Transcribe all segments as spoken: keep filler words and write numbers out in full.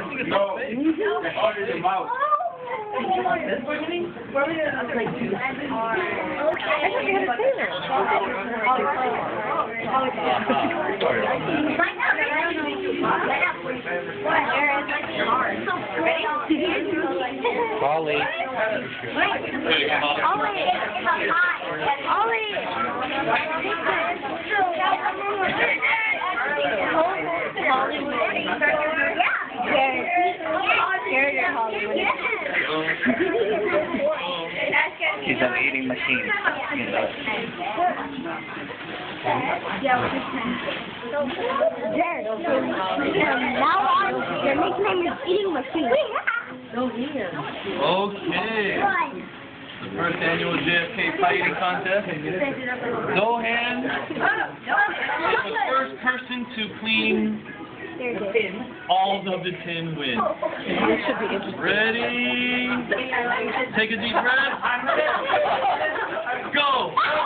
think it's no. Harder than mouse. We're gonna, we're gonna, like, do this. I thought you had to say that. Ollie. She's an eating machine. You know. Jared, now on, your nickname is Eating Machine. Okay. The first annual J F K fighting contest. Zohan is the first person to clean all of the tin wins. Ready? Take a deep breath. Go!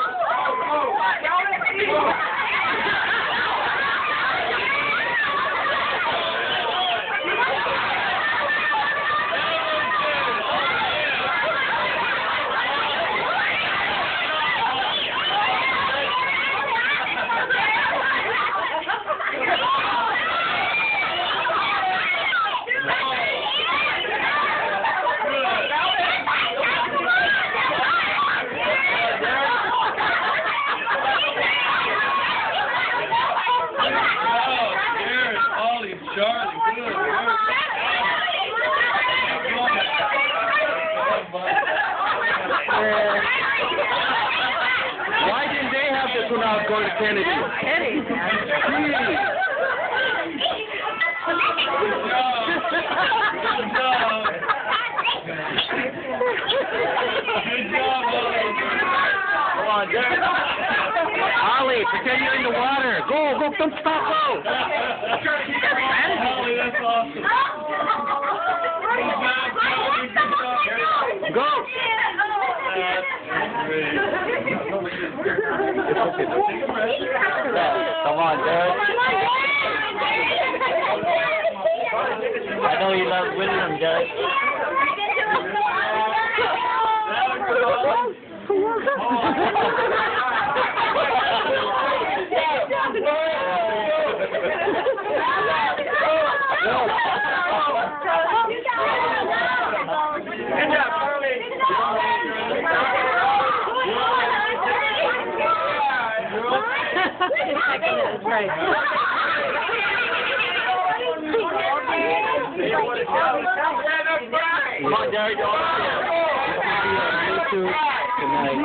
Why didn't they have this when I was going to Kennedy? Kennedy. Good job. Good job, Ollie. Come on, Jared. Ollie, pretend you're in the water. Go, go, don't stop, go. Ollie, that's awesome. Go. Come on, Jared. I know you love winning them, Jared. Good job, Charlie. Right. Come on, Jared. You too. Good night.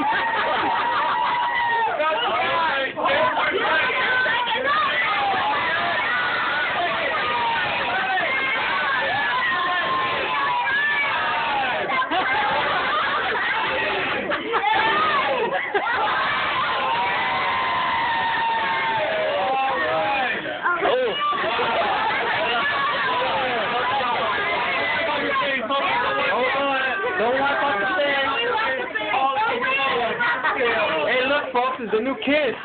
Don't wipe off the stand. Hey, look, folks, it's a new kiss.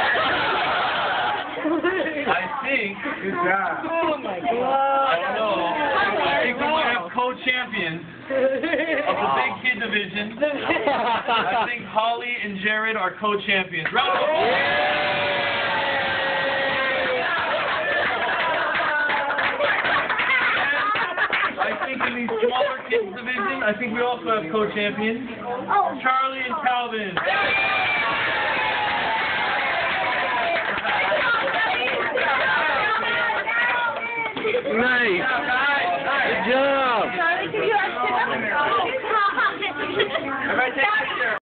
I think. Good job. Oh my God. I don't know. I think we might have co-champions of the big kid division. I think Holly and Jared are co-champions. Round of applause. I think in the smaller kids division, I think we also have co-champions. Charlie and Calvin. Nice. Good job. Charlie, can you ask him? Everybody take